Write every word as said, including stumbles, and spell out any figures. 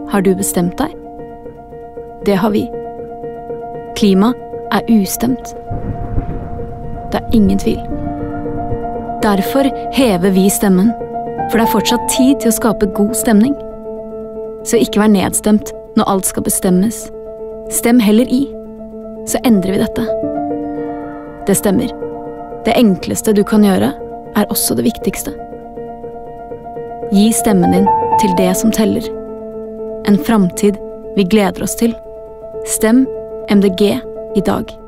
Har du bestemt deg? Det har vi. Klima er ustemt. Det er ingen tvil. Derfor hever vi stemmen, for det er fortsatt tid til å skape god stemning. Så ikke vær nedstemt når alt skal bestemmes. Stem heller i, så endrer vi dette. Det stemmer. Det enkleste du kan gjøre, er også det viktigste. Gi stemmen din til det som teller. En framtid vi gleder oss til. Stem M D G i dag.